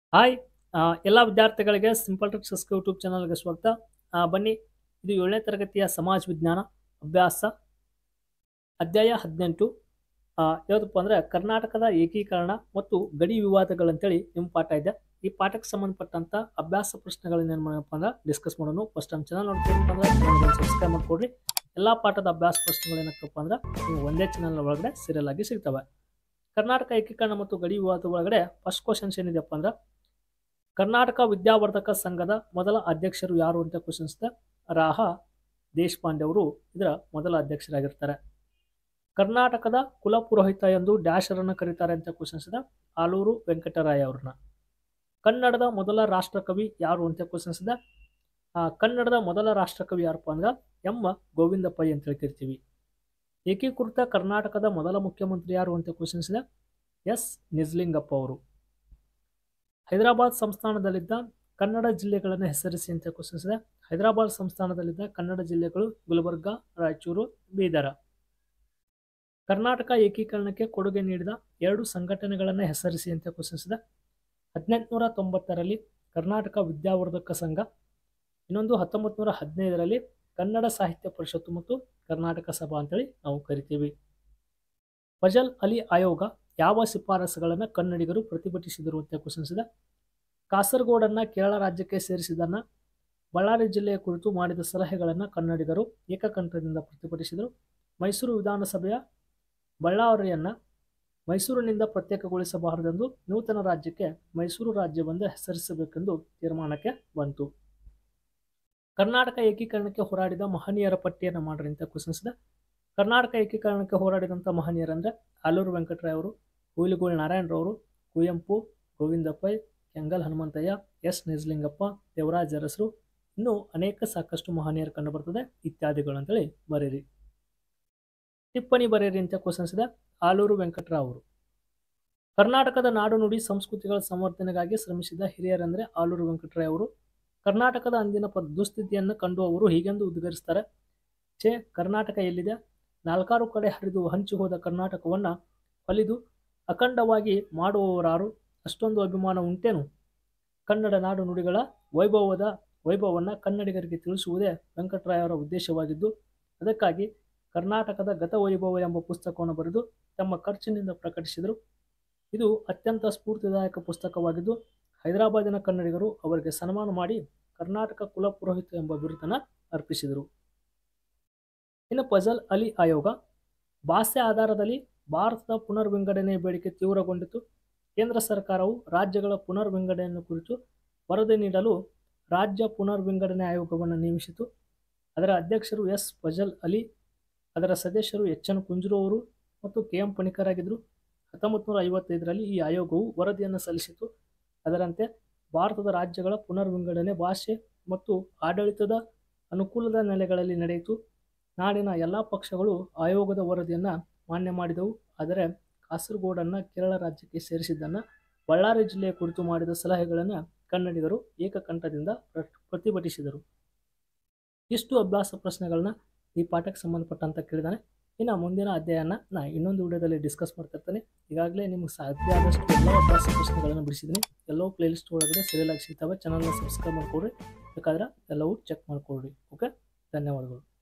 Hi ಎಲ್ಲ ವಿದ್ಯಾರ್ಥಿಗಳಿಗೆ simple tricks YouTube ಚಾನಲ್ಗೆ ಸ್ವಾಗತ. ಬನ್ನಿ, ಇದು 7ನೇ ತರಗತಿಯ ಸಮಾಜ ವಿಜ್ಞಾನ ಅಭ್ಯಾಸ ಅಧ್ಯಾಯ 18. ಯಾವುದಪ್ಪ ಅಂದರೆ ಕರ್ನಾಟಕದ ಏಕೀಕರಣ ಮತ್ತು ಗಡಿ ವಿವಾದಗಳಂತೇಳಿ ನಿಮ್ಮ ಪಾಠ ಇದೆ. ಈ ಪಾಠಕ್ಕೆ ಸಂಬಂಧಪಟ್ಟಂಥ ಅಭ್ಯಾಸ ಪ್ರಶ್ನೆಗಳನ್ನ ಏನು ಮಾಡಪ್ಪ ಅಂದ್ರೆ ಡಿಸ್ಕಸ್ ಮಾಡೋಣ. ಫಸ್ಟ್ ನಮ್ಮ ಚಾನಲ್ ನೋಡ್ತೀರಪ್ಪ ಅಂದ್ರೆ ಚಾನಲ್ಗೆ ಸಬ್ಸ್ಕ್ರೈಬ್ ಮಾಡಿಕೊಡ್ರಿ. ಎಲ್ಲ ಪಾಠದ ಅಭ್ಯಾಸ ಪ್ರಶ್ನೆಗಳು ಏನಕ್ಕಪ್ಪ ಅಂದ್ರೆ ನೀವು ಒಂದೇ ಚಾನಲ್ ಒಳಗಡೆ ಸೀರಿಯಲ್ ಆಗಿ ಸಿಗ್ತವೆ. ಕರ್ನಾಟಕ ಏಕೀಕರಣ ಮತ್ತು ಗಡಿ ವಿವಾದ ಒಳಗಡೆ ಫಸ್ಟ್ ಕ್ವಶನ್ಸ್ ಏನಿದೆಪ್ಪ ಅಂದ್ರೆ ಕರ್ನಾಟಕ ವಿದ್ಯಾವರ್ಧಕ ಸಂಘದ ಮೊದಲ ಅಧ್ಯಕ್ಷರು ಯಾರು ಅಂತ ಕ್ವಶನ್ಸ್ ಇದೆ. ರಾಹ ದೇಶಪಾಂಡೆ ಅವರು ಇದರ ಮೊದಲ ಅಧ್ಯಕ್ಷರಾಗಿರ್ತಾರೆ. ಕರ್ನಾಟಕದ ಕುಲಪುರೋಹಿತ ಎಂದು ಡ್ಯಾಶರನ್ನು ಕರೀತಾರೆ ಅಂತ ಕ್ವಶನ್ಸ್ ಇದೆ. ಆಲೂರು ವೆಂಕಟರಾಯ ಅವ್ರನ್ನ. ಕನ್ನಡದ ಮೊದಲ ರಾಷ್ಟ್ರಕವಿ ಯಾರು ಅಂತ ಕ್ವಶನ್ಸ್ ಇದೆ. ಕನ್ನಡದ ಮೊದಲ ರಾಷ್ಟ್ರಕವಿ ಯಾರಪ್ಪ ಅಂದ್ರೆ ಎಂ ಗೋವಿಂದ ಪೈ ಅಂತ ಹೇಳ್ತಿರ್ತೀವಿ. ಏಕೀಕೃತ ಕರ್ನಾಟಕದ ಮೊದಲ ಮುಖ್ಯಮಂತ್ರಿ ಯಾರು ಅಂತ ಕ್ವಶನ್ಸ್ ಇದೆ. ಎಸ್ ನಿಜಲಿಂಗಪ್ಪ ಅವರು. ಹೈದರಾಬಾದ್ ಸಂಸ್ಥಾನದಲ್ಲಿದ್ದ ಕನ್ನಡ ಜಿಲ್ಲೆಗಳನ್ನು ಹೆಸರಿಸಿ ಅಂತ ಕ್ವಶನ್ಸ್ ಇದೆ. ಹೈದರಾಬಾದ್ ಸಂಸ್ಥಾನದಲ್ಲಿದ್ದ ಕನ್ನಡ ಜಿಲ್ಲೆಗಳು ಗುಲ್ಬರ್ಗ, ರಾಯಚೂರು, ಬೀದರ. ಕರ್ನಾಟಕ ಏಕೀಕರಣಕ್ಕೆ ಕೊಡುಗೆ ನೀಡಿದ 2 ಸಂಘಟನೆಗಳನ್ನು ಹೆಸರಿಸಿ ಅಂತ ಕ್ವಶನ್ಸ್ ಇದೆ. 1890ರಲ್ಲಿ ಕರ್ನಾಟಕ ವಿದ್ಯಾವರ್ಧಕ ಸಂಘ, ಇನ್ನೊಂದು 1915ರಲ್ಲಿ ಕನ್ನಡ ಸಾಹಿತ್ಯ ಪರಿಷತ್ತು ಮತ್ತು ಕರ್ನಾಟಕ ಸಭಾ ಅಂತೇಳಿ ನಾವು ಕರಿತೀವಿ. ಫಜಲ್ ಅಲಿ ಆಯೋಗ ಯಾವ ಶಿಫಾರಸುಗಳನ್ನು ಕನ್ನಡಿಗರು ಪ್ರತಿಭಟಿಸಿದರು ಅಂತ ಕ್ವಶನ್ಸ್ ಇದೆ. ಕಾಸರಗೋಡನ್ನು ಕೇರಳ ರಾಜ್ಯಕ್ಕೆ ಸೇರಿಸಿದನ್ನು, ಬಳ್ಳಾರಿ ಜಿಲ್ಲೆಯ ಕುರಿತು ಮಾಡಿದ ಸಲಹೆಗಳನ್ನು ಕನ್ನಡಿಗರು ಏಕಕಂಠದಿಂದ ಪ್ರತಿಭಟಿಸಿದರು. ಮೈಸೂರು ವಿಧಾನಸಭೆಯ ಬಳ್ಳಾರಿಯನ್ನು ಮೈಸೂರಿನಿಂದ ಪ್ರತ್ಯೇಕಗೊಳಿಸಬಾರದೆಂದು ನೂತನ ರಾಜ್ಯಕ್ಕೆ ಮೈಸೂರು ರಾಜ್ಯವೆಂದು ಹೆಸರಿಸಬೇಕೆಂದು ತೀರ್ಮಾನಕ್ಕೆ ಬಂತು. ಕರ್ನಾಟಕ ಏಕೀಕರಣಕ್ಕೆ ಹೋರಾಡಿದ ಮಹನೀಯರ ಪಟ್ಟಿಯನ್ನು ಮಾಡ್ರಿ ಅಂತ ಕ್ವಶನ್ಸ್ ಇದೆ. ಕರ್ನಾಟಕ ಏಕೀಕರಣಕ್ಕೆ ಹೋರಾಡಿದಂಥ ಮಹನೀಯರಂದರೆ ಆಲೂರು ವೆಂಕಟರಾಯ ಅವರು, ಹುಯಿಲಗೋಳ್ ನಾರಾಯಣರವರು, ಕುವೆಂಪು, ಗೋವಿಂದ ಪೈ, ಕೆಂಗಲ್ ಹನುಮಂತಯ್ಯ, ಎಸ್ ನಿಜಲಿಂಗಪ್ಪ, ದೇವರಾಜ ಅರಸರು, ಇನ್ನೂ ಅನೇಕ ಸಾಕಷ್ಟು ಮಹನೀಯರು ಕಂಡು ಬರ್ತದೆ ಇತ್ಯಾದಿಗಳು ಅಂತೇಳಿ ಬರೀರಿ. ಟಿಪ್ಪಣಿ ಬರೀರಿ ಅಂತ ಕ್ವಶನ್ಸ್ ಇದೆ. ಆಲೂರು ವೆಂಕಟರಾವ್ ಅವರು. ಕರ್ನಾಟಕದ ನಾಡು ನುಡಿ ಸಂಸ್ಕೃತಿಗಳ ಸಂವರ್ಧನೆಗಾಗಿ ಶ್ರಮಿಸಿದ ಹಿರಿಯರೆಂದರೆ ಆಲೂರು ವೆಂಕಟರಾಯ್ ಅವರು. ಕರ್ನಾಟಕದ ಅಂದಿನ ದುಸ್ಥಿತಿಯನ್ನು ಕಂಡು ಅವರು ಹೀಗೆಂದು ಉದ್ಗರಿಸ್ತಾರೆ. ಕರ್ನಾಟಕ ಎಲ್ಲಿದೆ? 4 ಕಡೆ ಹರಿದು ಹಂಚಿ ಹೋದ ಕರ್ನಾಟಕವನ್ನು ಹೊಲಿದು ಅಖಂಡವಾಗಿ ಮಾಡುವವರಾರು? ಅಷ್ಟೊಂದು ಅಭಿಮಾನ ಉಂಟೇನು? ಕನ್ನಡ ನಾಡು ನುಡಿಗಳ ವೈಭವವನ್ನು ಕನ್ನಡಿಗರಿಗೆ ತಿಳಿಸುವುದೇ ವೆಂಕಟರಾಯರ ಉದ್ದೇಶವಾಗಿದ್ದು, ಅದಕ್ಕಾಗಿ ಕರ್ನಾಟಕದ ಗತವೈಭವ ಎಂಬ ಪುಸ್ತಕವನ್ನು ಬರೆದು ತಮ್ಮ ಖರ್ಚಿನಿಂದ ಪ್ರಕಟಿಸಿದರು. ಇದು ಅತ್ಯಂತ ಸ್ಫೂರ್ತಿದಾಯಕ ಪುಸ್ತಕವಾಗಿದ್ದು, ಹೈದರಾಬಾದಿನ ಕನ್ನಡಿಗರು ಅವರಿಗೆ ಸನ್ಮಾನ ಮಾಡಿ ಕರ್ನಾಟಕ ಕುಲಪುರೋಹಿತ ಎಂಬ ಬಿರುದನ್ನು ಅರ್ಪಿಸಿದರು. ಇನ್ನು ಫಜಲ್ ಅಲಿ ಆಯೋಗ. ಭಾಷೆ ಆಧಾರದಲ್ಲಿ ಭಾರತದ ಪುನರ್ವಿಂಗಡಣೆ ಬೇಡಿಕೆ ತೀವ್ರಗೊಂಡಿತು. ಕೇಂದ್ರ ಸರ್ಕಾರವು ರಾಜ್ಯಗಳ ಪುನರ್ವಿಂಗಡಣೆಯನ್ನು ಕುರಿತು ವರದಿ ನೀಡಲು ರಾಜ್ಯ ಪುನರ್ವಿಂಗಡಣೆ ಆಯೋಗವನ್ನು ನೇಮಿಸಿತು. ಅದರ ಅಧ್ಯಕ್ಷರು ಎಸ್ ಫಜಲ್ ಅಲಿ, ಅದರ ಸದಸ್ಯರು ಎಚ್ ಎನ್ ಕುಂಜರು ಅವರು ಮತ್ತು ಕೆ ಎಂ ಪಣಿಕರ್ ಆಗಿದ್ದರು. 1955ರಲ್ಲಿ ಈ ಆಯೋಗವು ವರದಿಯನ್ನು ಸಲ್ಲಿಸಿತು. ಅದರಂತೆ ಭಾರತದ ರಾಜ್ಯಗಳ ಪುನರ್ವಿಂಗಡಣೆ ಭಾಷೆ ಮತ್ತು ಆಡಳಿತದ ಅನುಕೂಲದ ನೆಲೆಗಳಲ್ಲಿ ನಡೆಯಿತು. ನಾಡಿನ ಎಲ್ಲ ಪಕ್ಷಗಳು ಆಯೋಗದ ವರದಿಯನ್ನು ಮಾನ್ಯ ಮಾಡಿದವು. ಆದರೆ ಕಾಸರಗೋಡನ್ನು ಕೇರಳ ರಾಜ್ಯಕ್ಕೆ ಸೇರಿಸಿದ್ದನ್ನು, ಬಳ್ಳಾರಿ ಜಿಲ್ಲೆಯ ಕುರಿತು ಮಾಡಿದ ಸಲಹೆಗಳನ್ನು ಕನ್ನಡಿಗರು ಏಕಕಂಠದಿಂದ ಪ್ರತಿಭಟಿಸಿದರು. ಇಷ್ಟು ಅಭ್ಯಾಸ ಪ್ರಶ್ನೆಗಳನ್ನ ಈ ಪಾಠಕ್ಕೆ ಸಂಬಂಧಪಟ್ಟಂತ ಕೇಳಿದಾನೆ. ಇನ್ನು ಮುಂದಿನ ಅಧ್ಯಾಯನ ನಾನು ಇನ್ನೊಂದು ವಿಡಿಯೋದಲ್ಲಿ ಡಿಸ್ಕಸ್ ಮಾಡ್ತಿರ್ತೀನಿ. ಈಗಾಗಲೇ ನಿಮಗೆ ಸಾಧ್ಯ ಆದಷ್ಟು ಎಲ್ಲ ಅಭ್ಯಾಸ ಪ್ರಶ್ನೆಗಳನ್ನು ಬಿಡಿಸಿದ್ದೀನಿ. ಎಲ್ಲವೂ ಪ್ಲೇಲಿಸ್ಟ್ ಒಳಗಡೆ ಸರಿಯಾಗಿ ಸಿಗ್ತವೆ. ಚಾನಲ್ನ ಸಬ್ಸ್ಕ್ರೈಬ್ ಮಾಡ್ಕೊಡ್ರಿ, ಬೇಕಾದ್ರೆ ಎಲ್ಲವೂ ಚೆಕ್ ಮಾಡ್ಕೊಡ್ರಿ. ಓಕೆ, ಧನ್ಯವಾದಗಳು.